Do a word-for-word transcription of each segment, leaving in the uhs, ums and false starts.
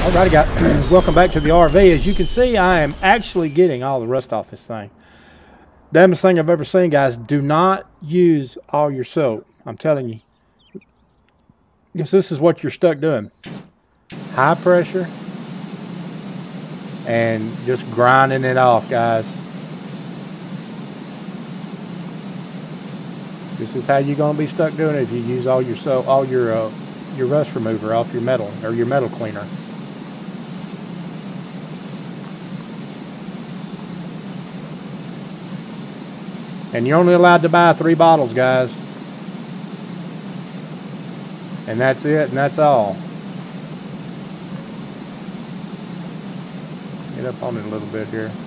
Alrighty, guys. Welcome back to the R V. As you can see, I am actually getting all the rust off this thing. Damnest thing I've ever seen, guys. Do not use all your soap. I'm telling you. Because this is what you're stuck doing. High pressure. And just grinding it off, guys. This is how you're going to be stuck doing it if you use all your soap, all your, uh, your rust remover off your metal, or your metal cleaner. And you're only allowed to buy three bottles, guys. And that's it, and that's all. Get up on it a little bit here.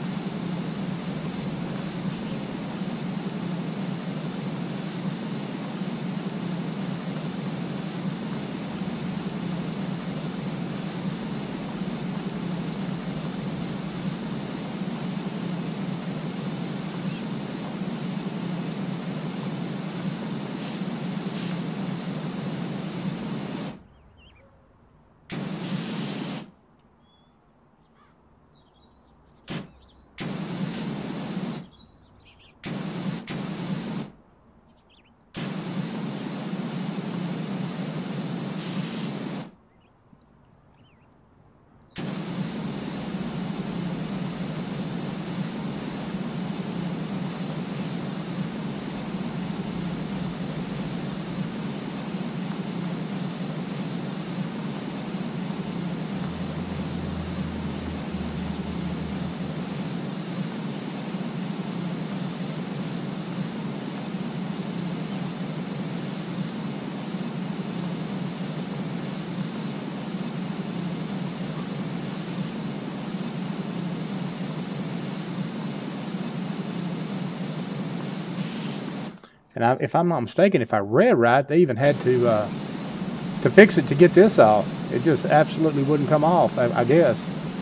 And I, if I'm not mistaken, if I read right, they even had to uh, to fix it to get this off. It just absolutely wouldn't come off, I, I guess.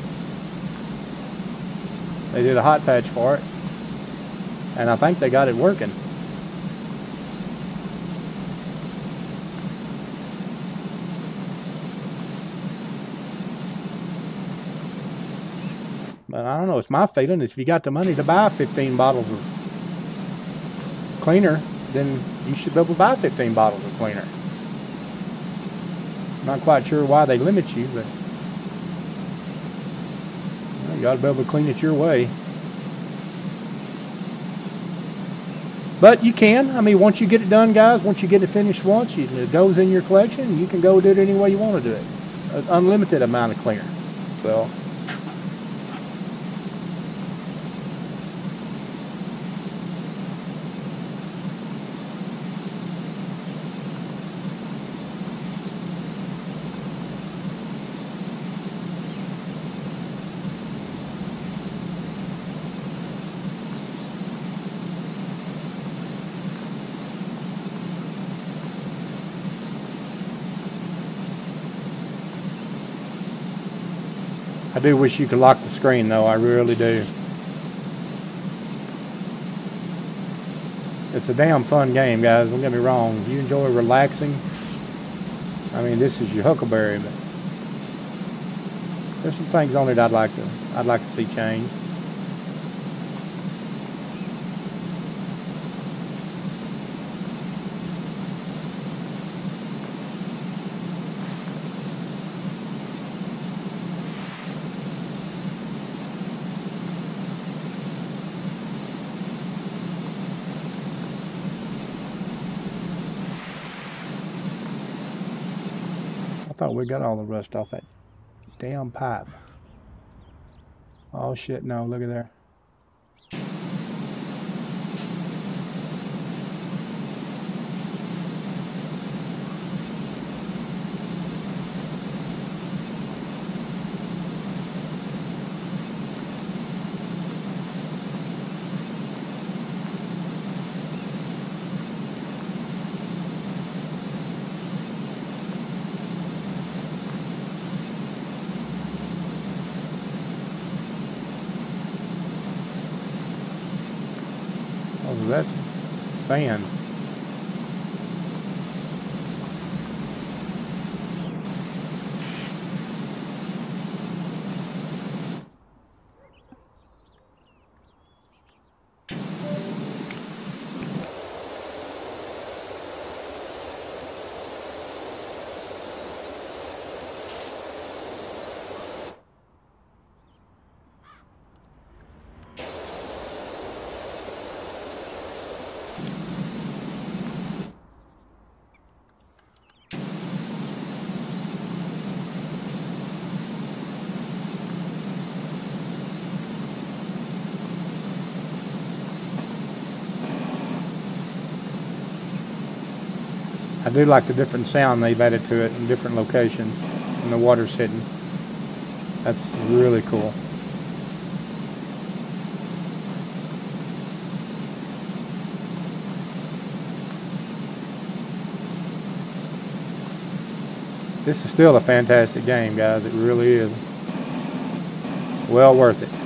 They did a hot patch for it. And I think they got it working. But I don't know, it's my feeling is if you got the money to buy fifteen bottles of cleaner, then you should be able to buy fifteen bottles of cleaner. Not quite sure why they limit you, but well, you ought to be able to clean it your way. But you can. I mean, once you get it done, guys, once you get it finished once, you, it goes in your collection. You can go do it any way you want to do it. An unlimited amount of cleaner. So. I do wish you could lock the screen, though. I really do. It's a damn fun game, guys. Don't get me wrong. If you enjoy relaxing, I mean, this is your Huckleberry, but there's some things on it I'd like to, I'd like to see changed. I thought we got all the rust off that damn pipe. Oh shit, no, look at there. Oh, that's sand. I do like the different sound they've added to it in different locations when the water's hitting. That's really cool. This is still a fantastic game, guys. It really is. Well worth it.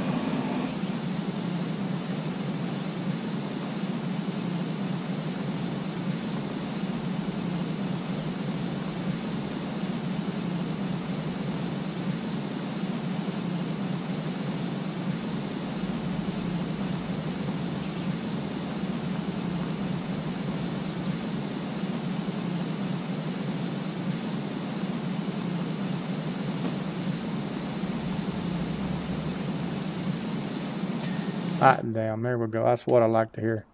Hot and down. There we go. That's what I like to hear.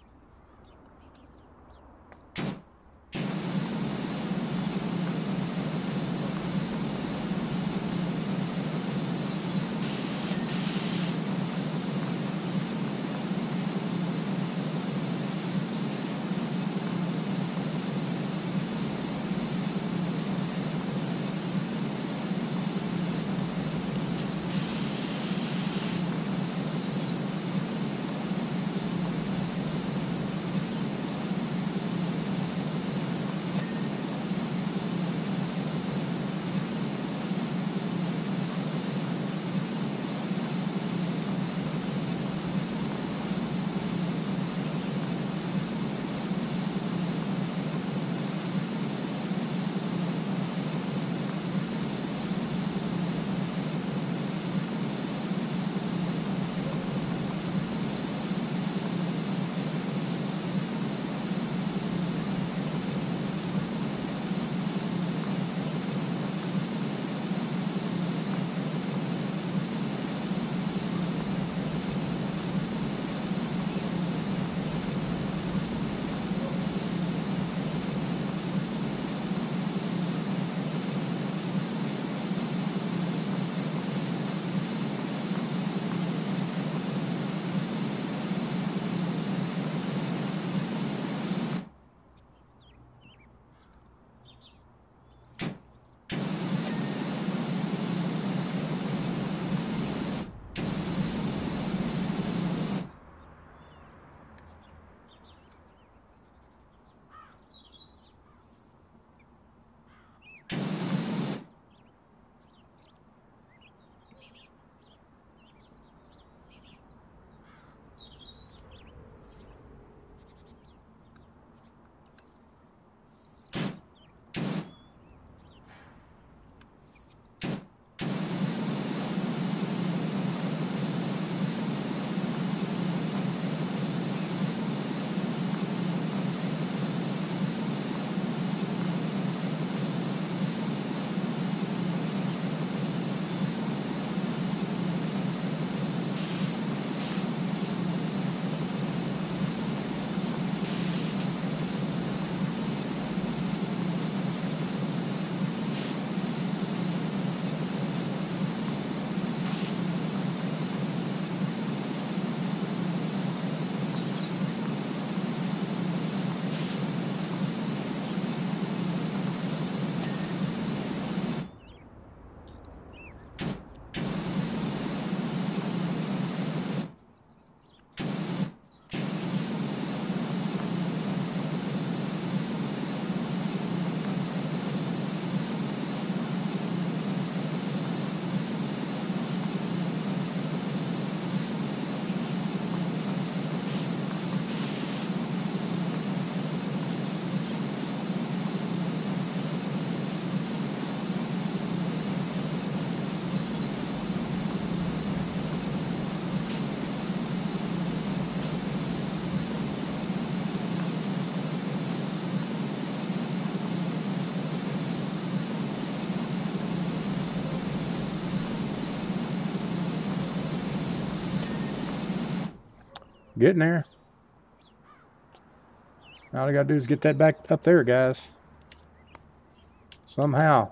Getting there. All I gotta do is get that back up there, guys. Somehow.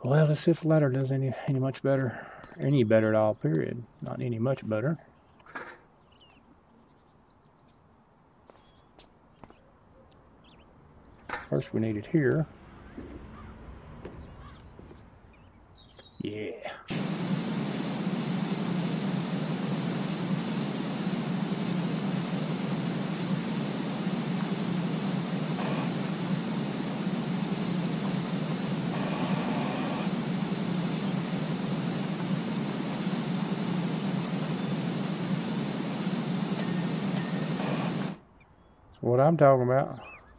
Well, let's see if the ladder does any any much better. Any better at all, period. Not any much better. First we need it here. Yeah. That's what I'm talking about.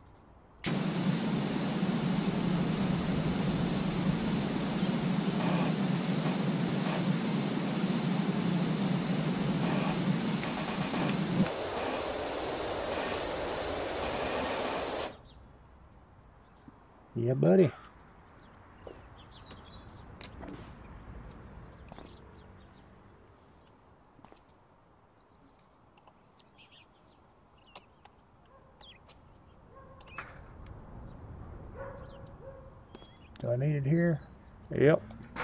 Yeah, buddy. Do I need it here? Yep.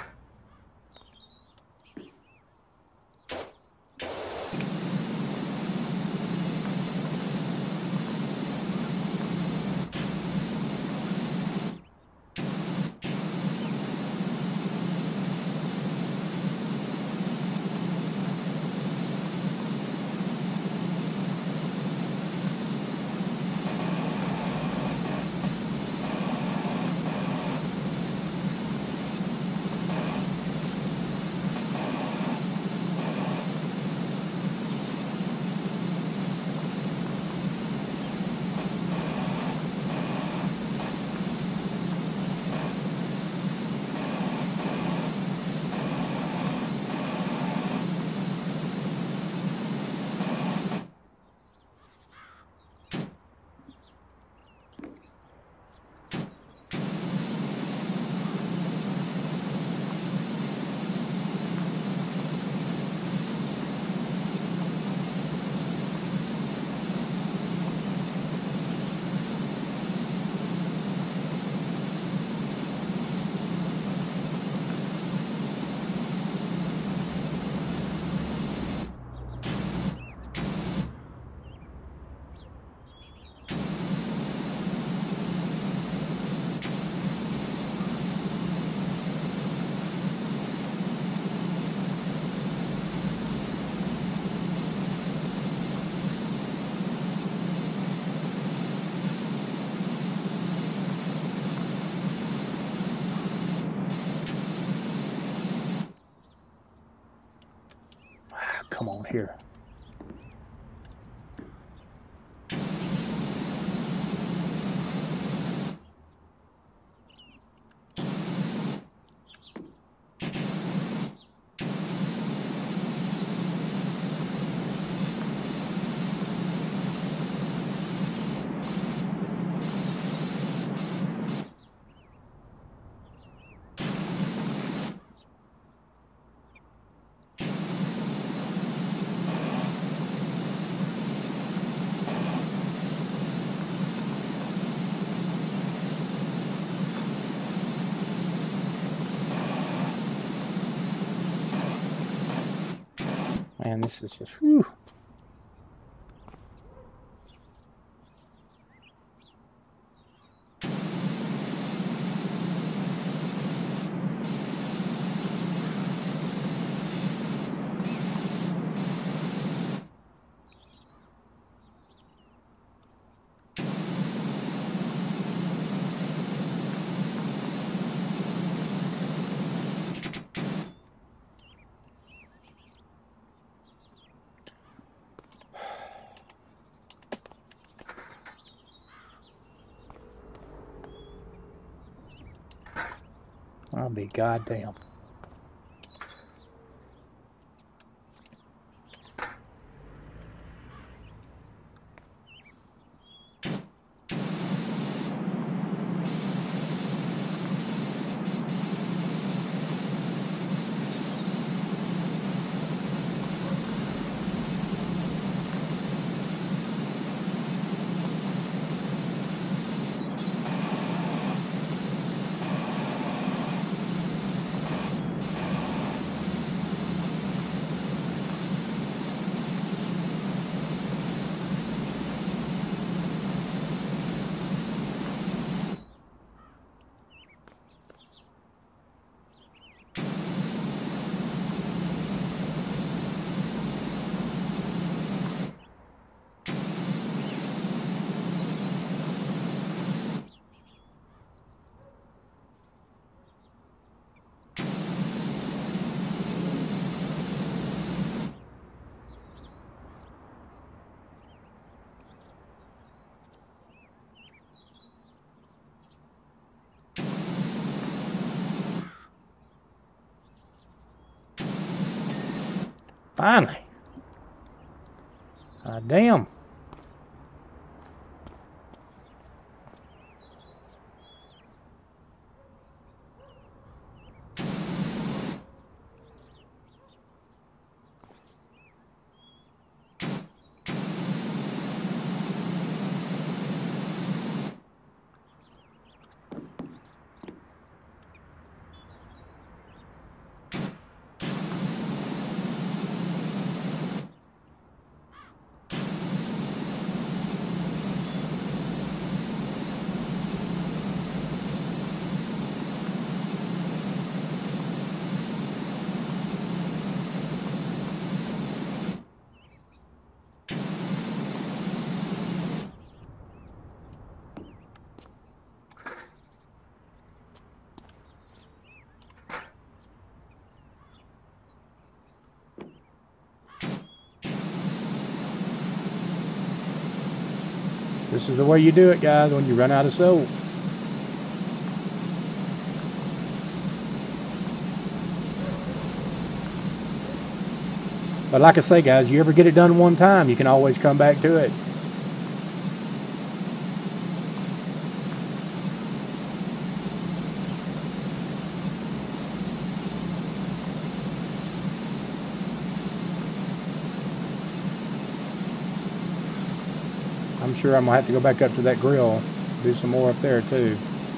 Come on here. Man, this is just, whew. I'll be goddamn. Finally. Ah, damn. This is the way you do it, guys, when you run out of soap. But like I say, guys, you ever get it done one time, you can always come back to it. I'm sure I'm going to have to go back up to that grill, do some more up there too.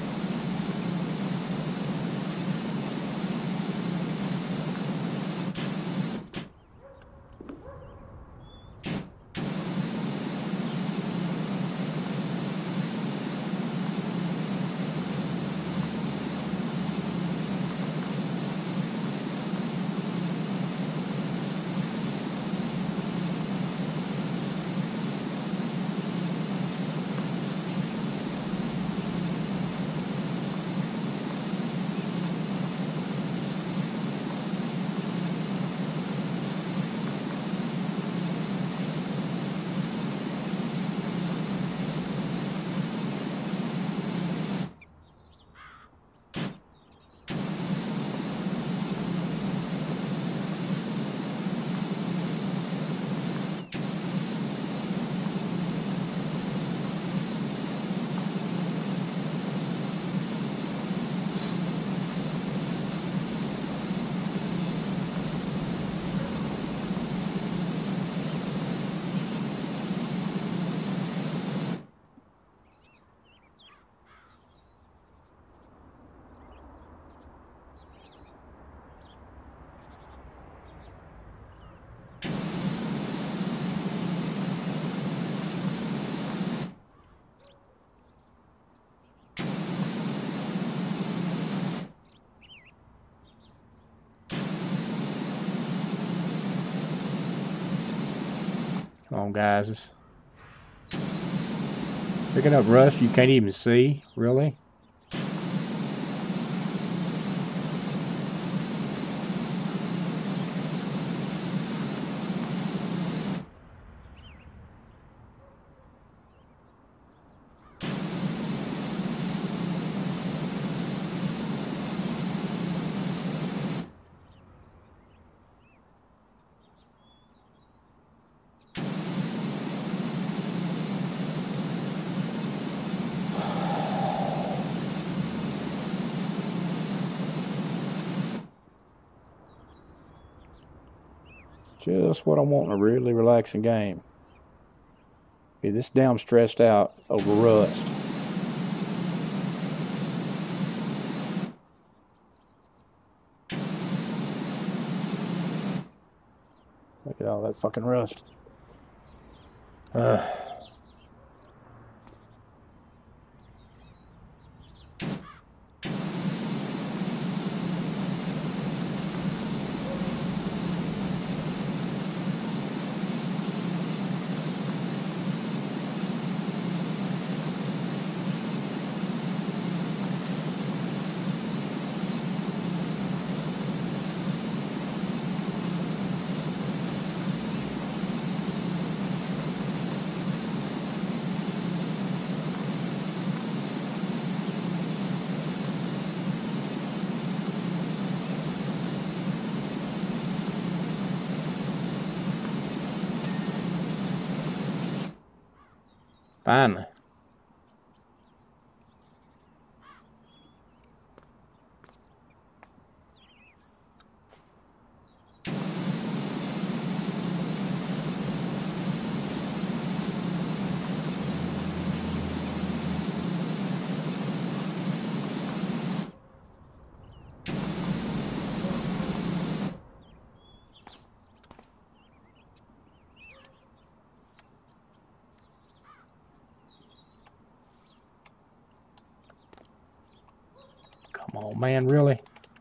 Come on, guys. It's picking up rust you can't even see, really. Just what I want in a really relaxing game. Okay, this damn stressed out over rust. Look at all that fucking rust. Uh. Finally. Come on, man, really?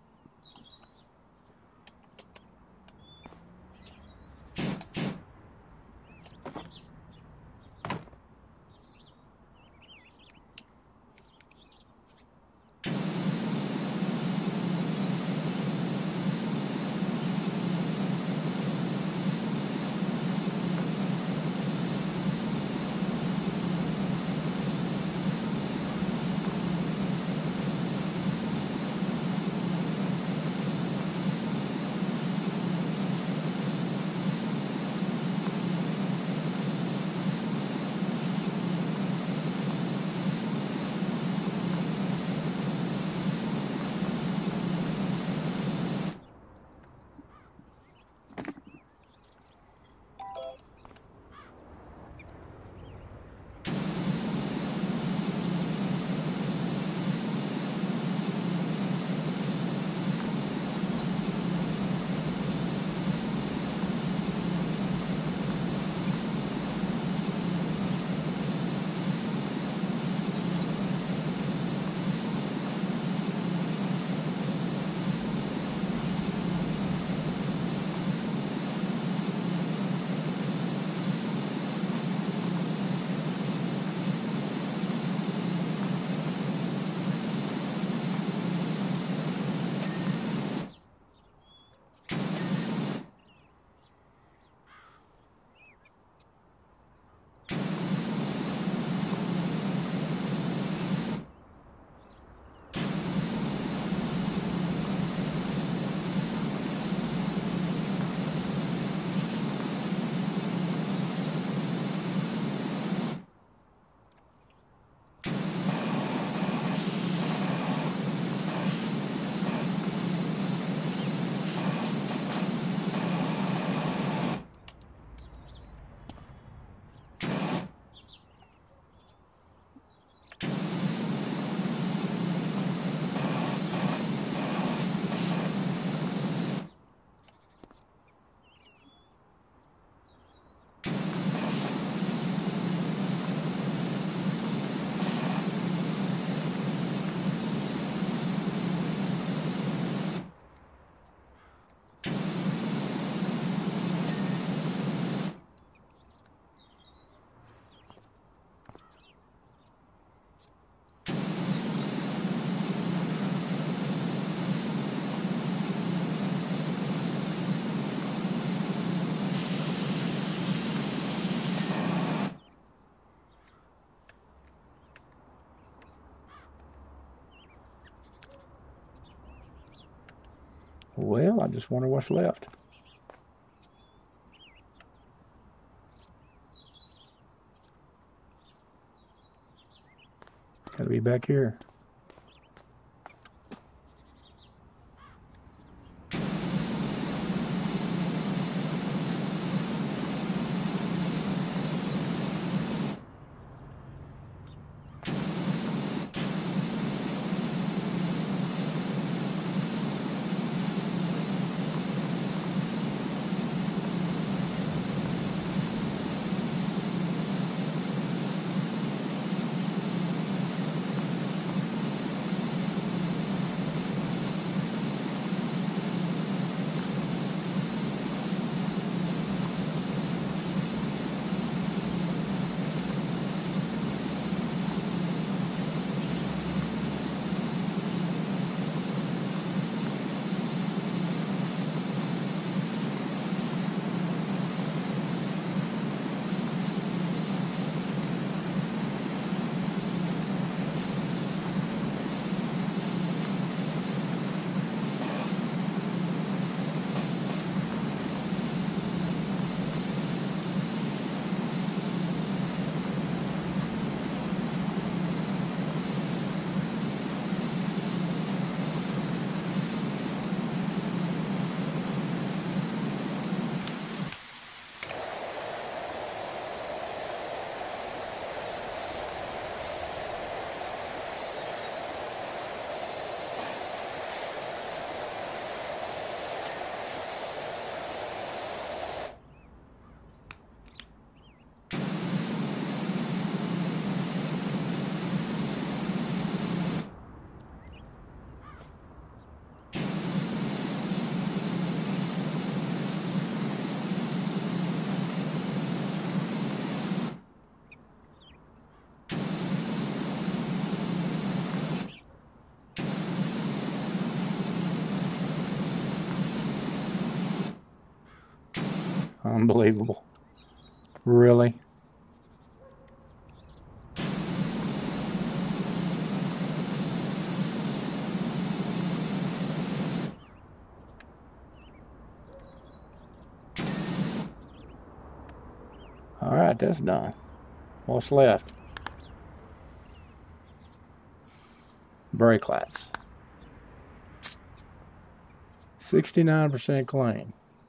Well, I just wonder what's left. Gotta be back here. Unbelievable. Really? All right, that's done. What's left? Brake lights. sixty-nine percent clean.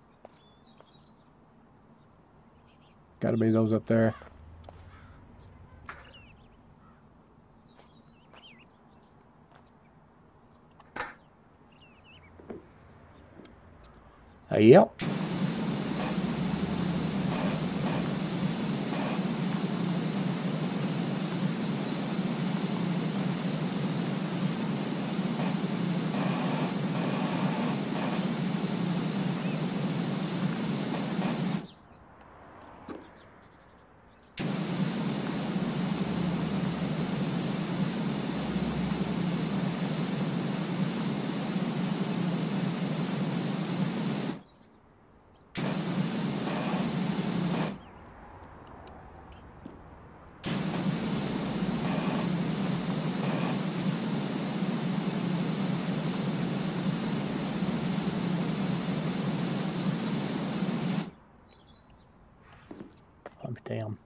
Got to be those up there. Uh, yep. Damn.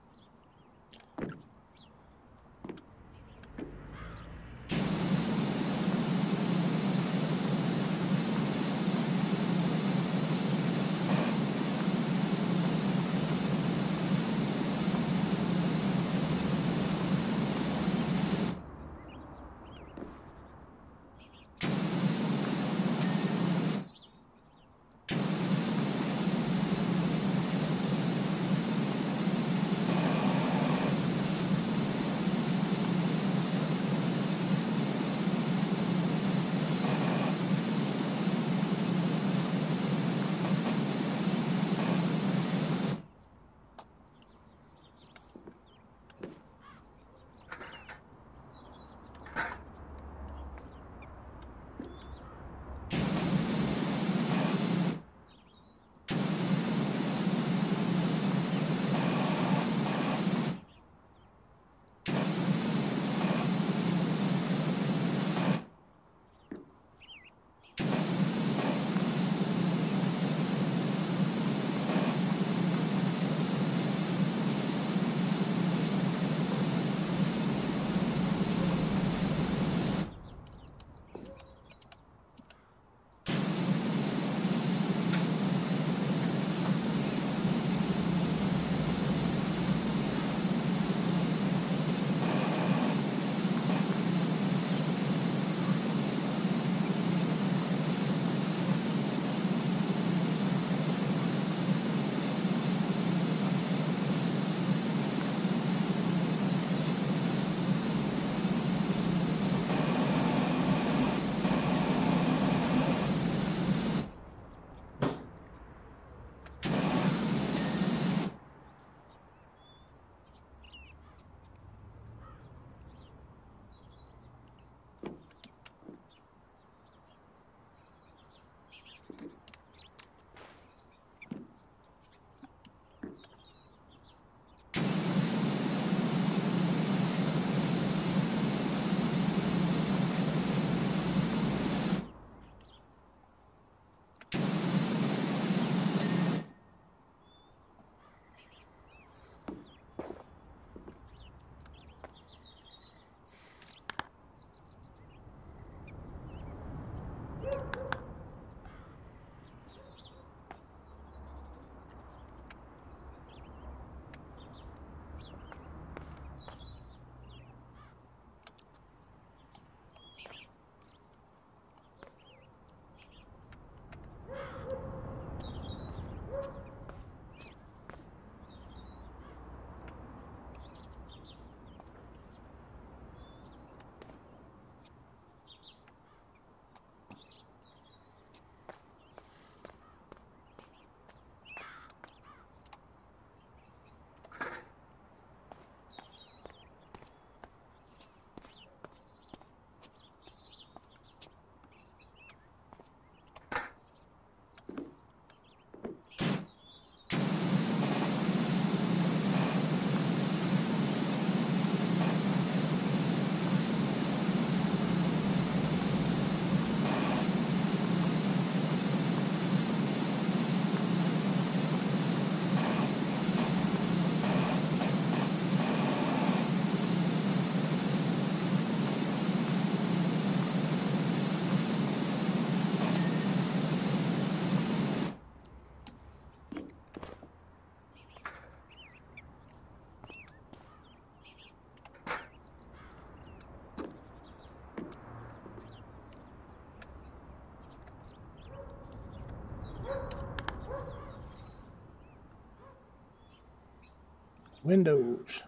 Windows.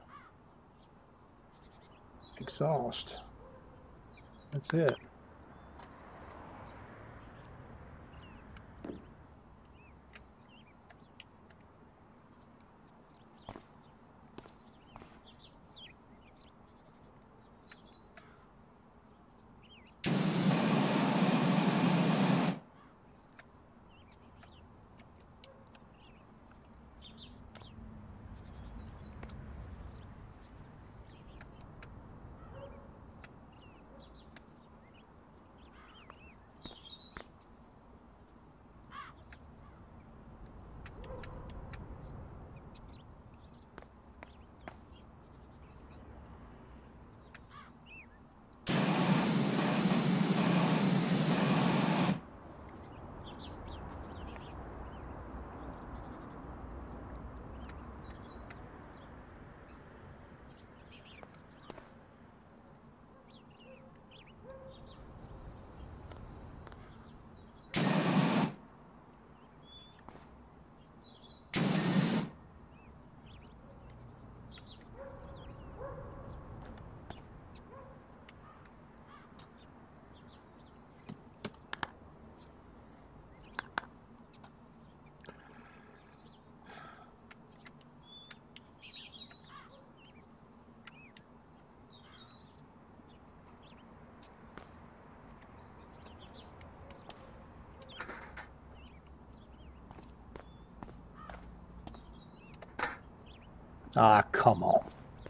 Exhaust. That's it. Ah, come on.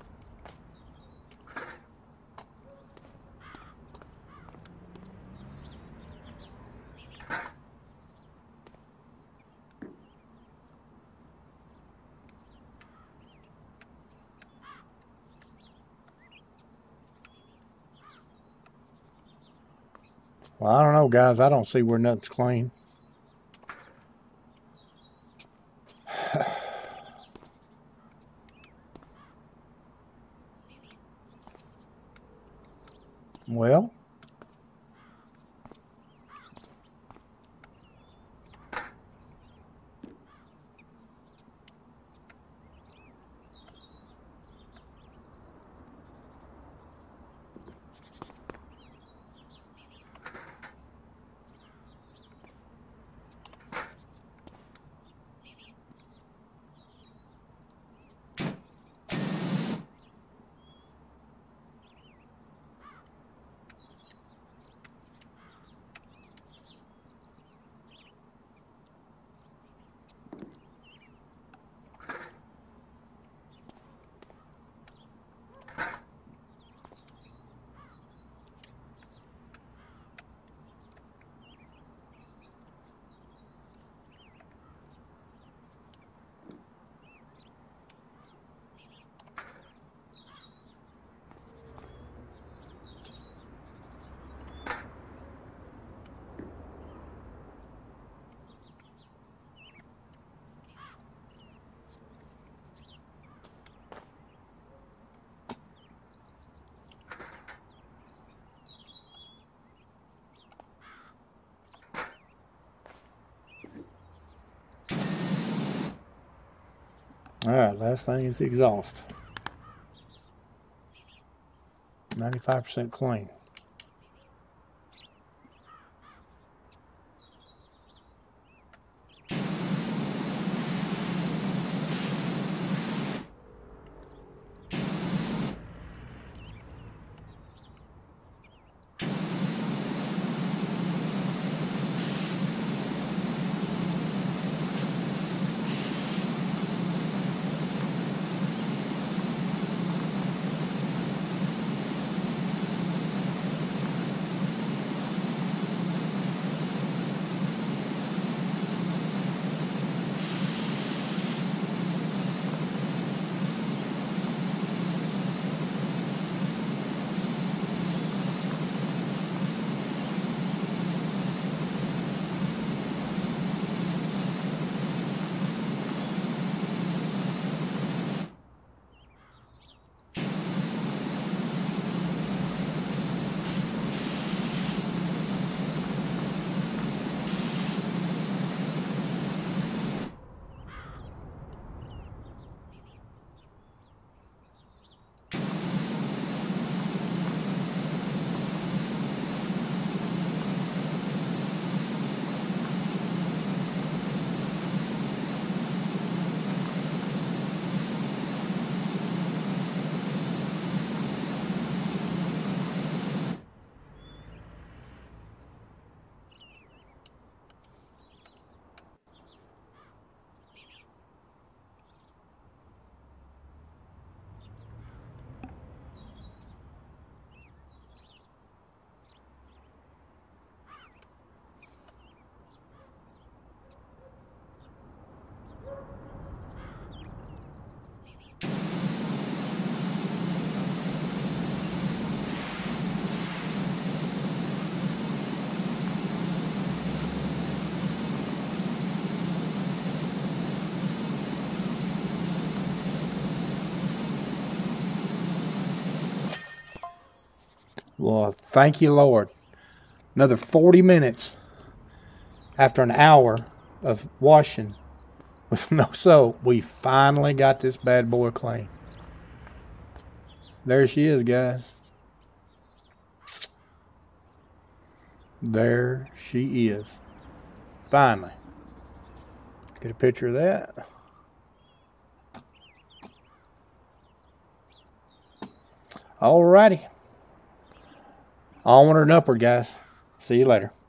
Well, I don't know, guys. I don't see where nothing's clean. Well, all right, last thing is the exhaust. ninety-five percent clean. Well, thank you, Lord. Another forty minutes after an hour of washing with no soap, we finally got this bad boy clean. There she is, guys. There she is. Finally. Get a picture of that. Alrighty. Onward and upward, guys. See you later.